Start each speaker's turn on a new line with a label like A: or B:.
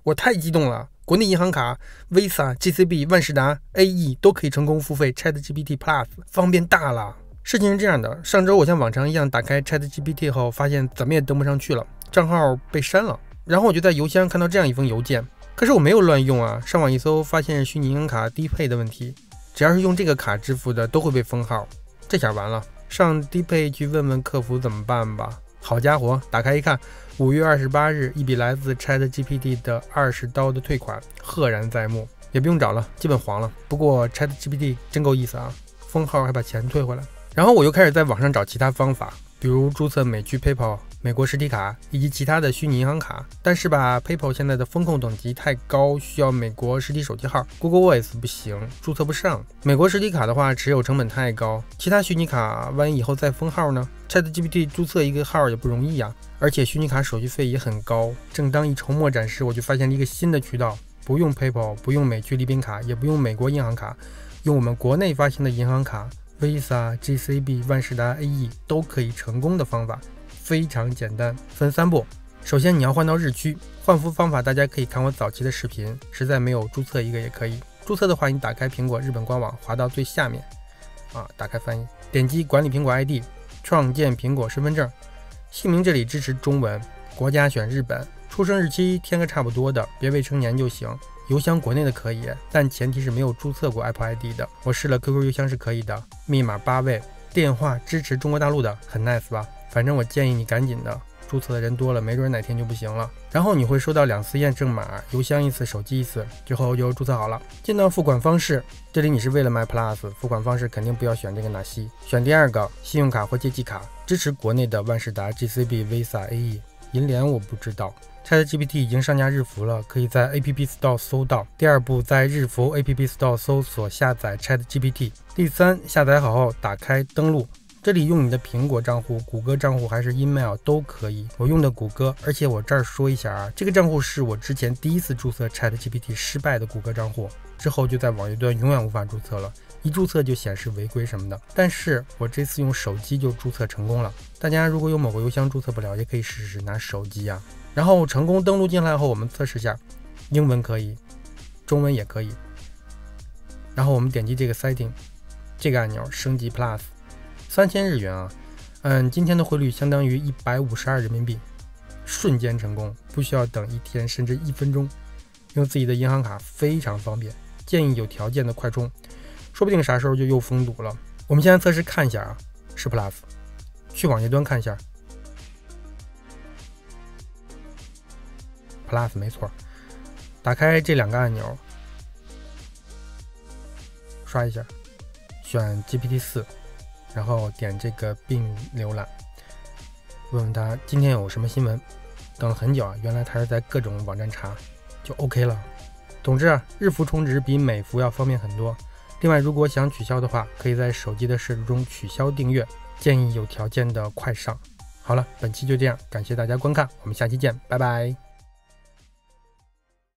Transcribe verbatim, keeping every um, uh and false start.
A: 我太激动了！国内银行卡 Visa、G C B、万事达、A E 都可以成功付费 ChatGPT Plus， 方便大了。事情是这样的，上周我像往常一样打开 ChatGPT 后，发现怎么也登不上去了，账号被删了。然后我就在邮箱看到这样一封邮件，可是我没有乱用啊，上网一搜发现虚拟银行卡低配的问题，只要是用这个卡支付的都会被封号。这下完了，上低配去问问客服怎么办吧。好家伙，打开一看，五月二十八日，一笔来自 ChatGPT 的二十刀的退款赫然在目，也不用找了，基本黄了。不过 ChatGPT 真够意思啊，封号还把钱退回来。然后我又开始在网上找其他方法，比如注册美区 PayPal、美国实体卡以及其他的虚拟银行卡。但是吧 ，PayPal 现在的风控等级太高，需要美国实体手机号 ，Google Voice 不行，注册不上。美国实体卡的话，持有成本太高，其他虚拟卡万一以后再封号呢？ ChatGPT 注册一个号也不容易呀，而且虚拟卡手续费也很高。正当一筹莫展时，我就发现了一个新的渠道，不用 PayPal， 不用美区礼宾卡，也不用美国银行卡，用我们国内发行的银行卡 Visa、G C B、万事达、A E 都可以成功的方法，非常简单，分三步。首先你要换到日区，换服方法大家可以看我早期的视频，实在没有注册一个也可以。注册的话，你打开苹果日本官网，滑到最下面啊，打开翻译，点击管理苹果 I D。创建苹果身份证，姓名这里支持中文，国家选日本，出生日期填个差不多的，别未成年就行。邮箱国内的可以，但前提是没有注册过 Apple I D 的。我试了 Q Q 邮箱是可以的，密码八位，电话支持中国大陆的，很 nice 吧？反正我建议你赶紧的，注册的人多了，没准哪天就不行了。然后你会收到两次验证码，邮箱一次，手机一次，之后就注册好了。进到付款方式，这里你是为了买 Plus， 付款方式肯定不要选这个纳西，选第二个信用卡或借记卡，支持国内的万事达、G C B、Visa、A E， 银联我不知道。ChatGPT 已经上架日服了，可以在 App Store 搜到。第二步，在日服 App Store 搜索下载 ChatGPT。第三，下载好后打开登录。这里用你的苹果账户、谷歌账户还是 email 都可以，我用的谷歌，而且我这儿说一下啊，这个账户是我之前第一次注册 ChatGPT 失败的谷歌账户，之后就在网页端永远无法注册了，一注册就显示违规什么的。但是我这次用手机就注册成功了，大家如果有某个邮箱注册不了，也可以试试拿手机啊。然后成功登录进来后，我们测试下，英文可以，中文也可以。然后我们点击这个 setting 这个按钮升级 Plus。三千日元啊，嗯，今天的汇率相当于一百五十二人民币，瞬间成功，不需要等一天甚至一分钟，用自己的银行卡非常方便，建议有条件的快充，说不定啥时候就又封堵了。我们现在测试看一下啊，是 Plus， 去网页端看一下 Plus 没错，打开这两个按钮，刷一下，选 G P T 四。然后点这个并浏览，问问他今天有什么新闻。等了很久啊，原来他是在各种网站查，就 OK 了。总之啊，日服充值比美服要方便很多。另外，如果想取消的话，可以在手机的设置中取消订阅，建议有条件的快上。好了，本期就这样，感谢大家观看，我们下期见，拜拜。